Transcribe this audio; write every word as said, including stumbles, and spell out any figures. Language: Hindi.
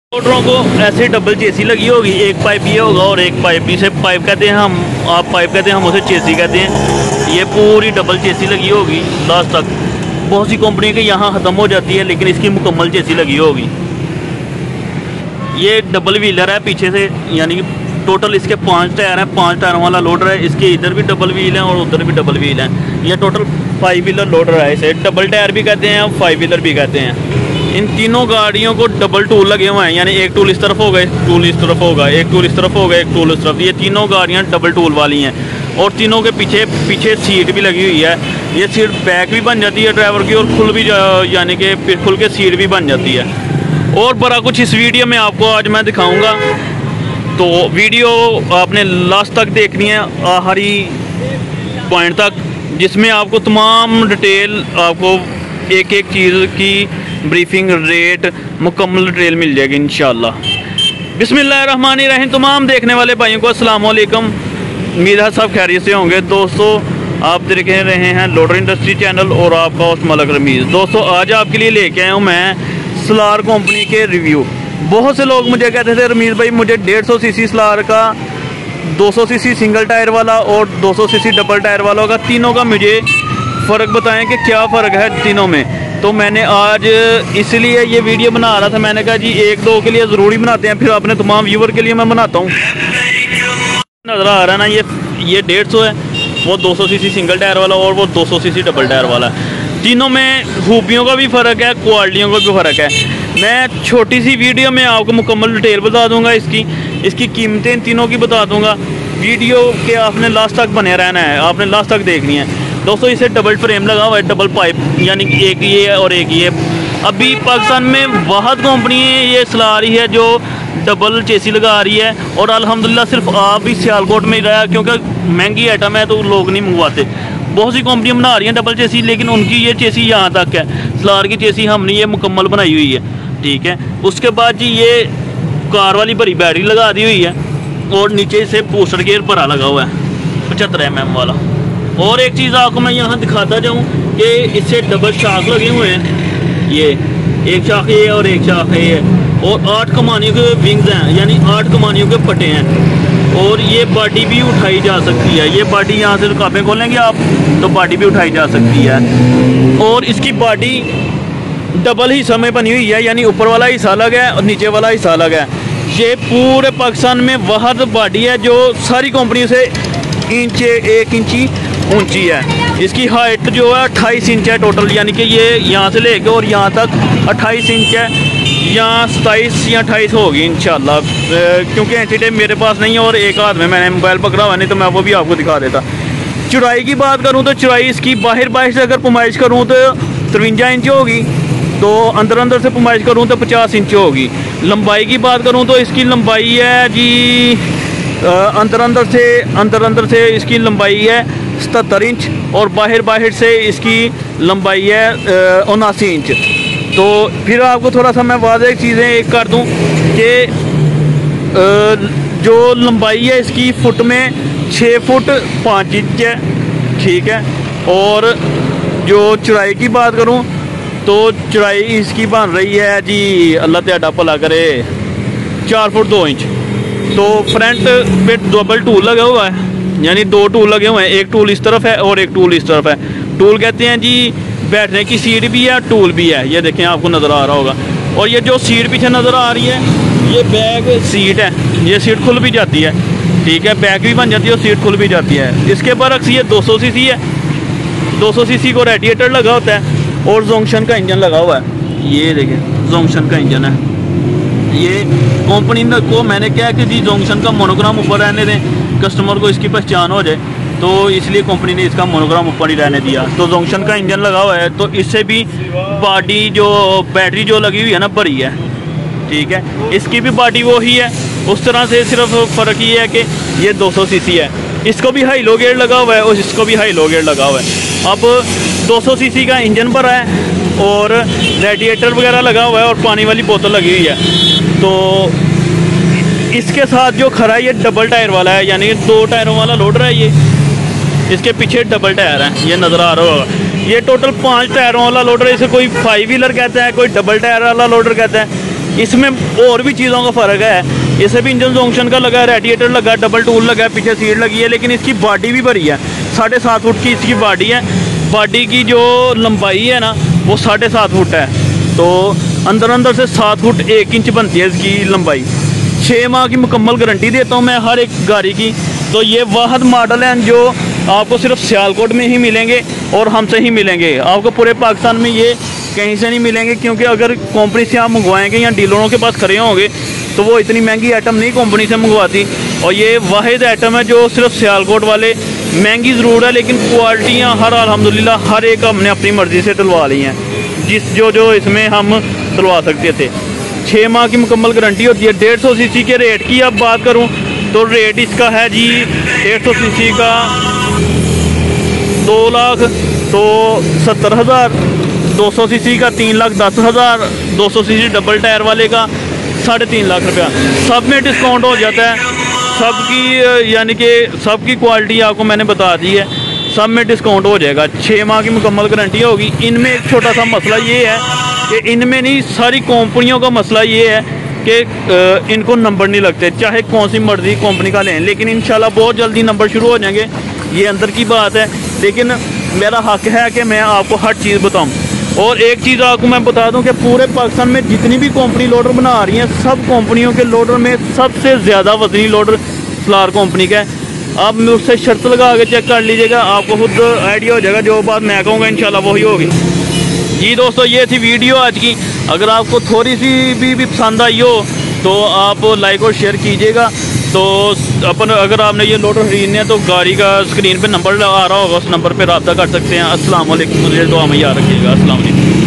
लोडरों को ऐसे डबल चेसी लगी होगी, एक पाइप ये होगा और एक पाइप, इसे पाइप कहते हैं हम, आप पाइप कहते हैं, हम उसे चेसी कहते हैं। ये पूरी डबल चेसी लगी होगी लास्ट तक। बहुत सी कंपनी के यहाँ ख़त्म हो जाती है, लेकिन इसकी मुकम्मल चेसी लगी होगी। ये डबल व्हीलर है पीछे से, यानी कि टोटल इसके पांच टायर हैं, पांच टायरों वाला लोडर है। इसके इधर भी डबल व्हील है और उधर भी डबल व्हील है। ये टोटल फाइव व्हीलर लोडर है। इसे डबल टायर भी कहते हैं, फाइव व्हीलर भी कहते हैं। इन तीनों गाड़ियों को डबल टूल लगे हुए हैं, यानी एक टूल इस तरफ होगा, एक टूल इस तरफ होगा, एक टूल इस तरफ होगा, एक टूल इस तरफ। ये तीनों गाड़ियाँ डबल टूल वाली हैं और तीनों के पीछे पीछे सीट भी लगी हुई है। ये सीट बैक भी बन जाती है ड्राइवर की और खुल भी, यानी कि खुल के सीट भी बन जाती है। और बड़ा कुछ इस वीडियो में आपको आज मैं दिखाऊंगा, तो वीडियो आपने लास्ट तक देखनी है, आखिरी पॉइंट तक, जिसमें आपको तमाम डिटेल, आपको एक एक चीज़ की ब्रीफिंग, रेट, मुकम्मल डिटेल मिल जाएगी इंशाल्लाह। बिस्मिल्लाहिर्रहमानिर्रहीम। तमाम देखने वाले भाइयों को अस्सलाम वालेकुम। उम्मीद है सब खैरियत से होंगे। दोस्तों, आप देख रहे हैं लोडर इंडस्ट्री चैनल और आपका होस्ट मलक रमीज़। दोस्तों, आज आपके लिए लेके आया हूँ मैं सलार कंपनी के रिव्यू। बहुत से लोग मुझे कहते थे, रमीज़ भाई मुझे डेढ़ सौ सी सी सलार का, दो सौ सी सी सिंगल टायर वाला और दो सौ सी सी डबल टायर वाला होगा, तीनों का मुझे फ़र्क बताएं कि क्या फ़र्क है तीनों में। तो मैंने आज इसलिए ये वीडियो बना रहा था, मैंने कहा जी एक दो के लिए ज़रूरी बनाते हैं, फिर अपने तमाम व्यूवर के लिए मैं बनाता हूँ। नज़र आ रहा है ना, ये ये डेढ़ सौ है, वो दो सौ सी सी सिंगल टायर वाला और वो दो सौ सी सी डबल टायर वाला। तीनों में खूबियों का भी फ़र्क है, क्वालिटियों का भी फ़र्क है। मैं छोटी सी वीडियो में आपको मुकम्मल डिटेल बता दूंगा, इसकी इसकी कीमतें इन तीनों की बता दूंगा। वीडियो के आपने लास्ट तक बने रहना है, आपने लास्ट तक देखनी है। दोस्तों, इसे डबल फ्रेम लगा हुआ है, डबल पाइप, यानी कि एक ये है और एक ये। अभी पाकिस्तान में वाहद कंपनी ये सला रही है जो डबल चेसी लगा रही है, और अल्हम्दुलिल्लाह सिर्फ आप भी सियालकोट में ही रहा, क्योंकि महंगी आइटम है तो लोग नहीं मंगवाते। बहुत सी कंपनियाँ बना रही हैं डबल चेसी, लेकिन उनकी ये चेसी यहाँ तक है। सलार की चेसी हमने ये मुकम्मल बनाई हुई है, ठीक है। उसके बाद जी ये कार वाली बड़ी बैटरी लगा दी हुई है और नीचे से बूस्टर गेयर भरा लगा हुआ है पचहत्तर एम एम वाला। और एक चीज़ आपको मैं यहाँ दिखाता जाऊँ कि इससे डबल शाख लगे हुए हैं, ये एक शाख ये और एक शाख ये, और आठ कमानियों के विंग्स हैं, यानी आठ कमानियों के पट्टे हैं। और ये बॉडी भी उठाई जा सकती है, ये बॉडी यहाँ से कापें खोलेंगे आप तो बॉडी भी उठाई जा सकती है। और इसकी बॉडी डबल हिस्सा में बनी हुई है, यानी ऊपर वाला हिस्सा अलग है और नीचे वाला हिस्सा अलग है। ये पूरे पाकिस्तान में वाहद बॉडी है जो सारी कंपनी से इंच एक इंची ऊंची है। इसकी हाइट जो है अट्ठाईस इंच है टोटल, यानी कि ये यहाँ से लेके और यहाँ तक अट्ठाईस इंच है, या सताईस या अट्ठाईस होगी इंशाल्लाह, क्योंकि एंटी टेप मेरे पास नहीं है और एक हाथ में मैंने मोबाइल पकड़ा हुआ, नहीं तो मैं वो भी आपको दिखा देता। चौड़ाई की बात करूँ तो चौड़ाई इसकी बाहर बाहर से अगर पुमाइश करूँ तो तिरवंजा इंच होगी, तो अंदर अंदर से पुमाइश करूँ तो पचास इंच होगी। लंबाई की बात करूँ तो इसकी लंबाई है जी, आ, अंदर अंदर से अंदर अंदर से इसकी लंबाई है सतहत्तर इंच और बाहर बाहर से इसकी लंबाई है उनासी इंच। तो फिर आपको थोड़ा सा मैं वाज़ेह चीज़ें एक कर दूं कि जो लंबाई है इसकी फुट में छः फुट पाँच इंच है, ठीक है। और जो चौड़ाई की बात करूं तो चौड़ाई इसकी बन रही है जी, अल्लाह तेरा भला करे, चार फुट दो इंच। तो फ्रंट पे डबल टूल लगा हुआ है, यानी दो टूल लगे हुए हैं, एक टूल इस तरफ है और एक टूल इस तरफ है। टूल कहते हैं जी बैठने की सीट भी है, टूल भी है, ये देखें आपको नज़र आ रहा होगा। और ये जो सीट पीछे नज़र आ रही है ये बैक सीट है, ये सीट खुल भी जाती है, ठीक है, बैक भी बन जाती है और सीट खुल भी जाती है। इसके बरक्स ये दो सौ सी सी है, दो सौ सी सी को रेडिएटर लगा होता है और जोंक्शन का इंजन लगा हुआ है। ये देखें जोंक्शन का इंजन है। ये कंपनी को मैंने क्या कि जी जोंक्शन का मोनोग्राम ऊपर रहने दें, कस्टमर को इसकी पहचान हो जाए, तो इसलिए कंपनी ने इसका मोनोग्राम ऊपर ही रहने दिया। तो जोंक्शन का इंजन लगा हुआ है, तो इससे भी बॉडी जो बैटरी जो लगी हुई है ना बड़ी है, ठीक है। इसकी भी बॉडी वही है, उस तरह से सिर्फ फ़र्क ये है कि ये दो सौ सी सी है, इसको भी हाई लो गेयर लगा हुआ है और इसको भी हाई लो गेयर लगा हुआ है। अब दो सौ सी सी का इंजन भरा है और रेडिएटर वगैरह लगा हुआ है और पानी वाली बोतल लगी हुई है। तो इसके साथ जो खरा है ये डबल टायर वाला है, यानी दो टायरों वाला लोडर है ये। इसके पीछे डबल टायर है, ये नज़र आ रहा होगा। ये टोटल पांच टायरों वाला लोडर है, इसे कोई फाइव व्हीलर कहता है, कोई डबल टायर वाला लोडर कहता है। इसमें और भी चीज़ों का फ़र्क है। इसे भी इंजन जंक्शन का लगा है, रेडिएटर लगा है, डबल टूल लगा है, पीछे सीट लगी है, लेकिन इसकी बॉडी भी भरी है। साढ़े सात फुट की इसकी बॉडी है। बॉडी की जो लंबाई है ना वो साढ़े सात फुट है, तो अंदर अंदर से सात फुट एक इंच बनती है इसकी लंबाई। छः माह की मुकम्मल गारंटी देता हूँ मैं हर एक गाड़ी की। तो ये वाहद मॉडल हैं जो आपको सिर्फ सियालकोट में ही मिलेंगे और हमसे ही मिलेंगे। आपको पूरे पाकिस्तान में ये कहीं से नहीं मिलेंगे, क्योंकि अगर कंपनी से आप मंगवाएंगे या डीलरों के पास खड़े होंगे तो वो इतनी महंगी आइटम नहीं कंपनी से मंगवाती। और ये वाहिद आइटम है जो सिर्फ सियालकोट वाले, महंगी ज़रूर है लेकिन क्वालिटियाँ हर अल्हम्दुलिल्लाह हर एक हमने अपनी मर्ज़ी से डलवा ली हैं, जिस जो जो इसमें हम डलवा सकते थे। छः माह की मुकम्मल गारंटी होती है। डेढ़ सौ सी सी के रेट की अब बात करूँ तो रेट इसका है जी डेढ़ सौ सी सी का दो लाख तो सत्तर हज़ार, दो सौ सी सी का तीन लाख दस हज़ार, दो सौ सी सी डबल टायर वाले का साढ़े तीन लाख रुपया। सब में डिस्काउंट हो जाता है, सबकी यानी कि सबकी क्वालिटी आपको मैंने बता दी है, सब में डिस्काउंट हो जाएगा। छः माह की मुकम्मल गारंटी होगी। इनमें एक छोटा सा मसला ये है कि इनमें नहीं, सारी कंपनियों का मसला ये है कि इनको नंबर नहीं लगते, चाहे कौन सी मर्जी कंपनी का लें, लेकिन इंशाल्लाह बहुत जल्दी नंबर शुरू हो जाएंगे। ये अंदर की बात है, लेकिन मेरा हक है कि मैं आपको हर चीज़ बताऊं। और एक चीज़ आपको मैं बता दूं कि पूरे पाकिस्तान में जितनी भी कंपनी लोडर बना रही हैं, सब कंपनियों के लोडर में सबसे ज़्यादा वजनी लोडर सलार कंपनी का है। आप मुझसे शर्त लगा के चेक कर लीजिएगा, आपको खुद आइडिया हो जाएगा। जो बात मैं कहूँगा इंशाल्लाह वही होगी। जी दोस्तों, ये थी वीडियो आज की। अगर आपको थोड़ी सी भी, भी पसंद आई हो तो आप लाइक और शेयर कीजिएगा। तो अपन अगर आपने ये लोडर खरीदने हैं तो गाड़ी का स्क्रीन पे नंबर आ रहा होगा, उस नंबर पे रब्ता कर सकते हैं। अस्सलाम वालेकुम, मुझे दुआ में याद रखिएगा। अस्सलाम वालेकुम।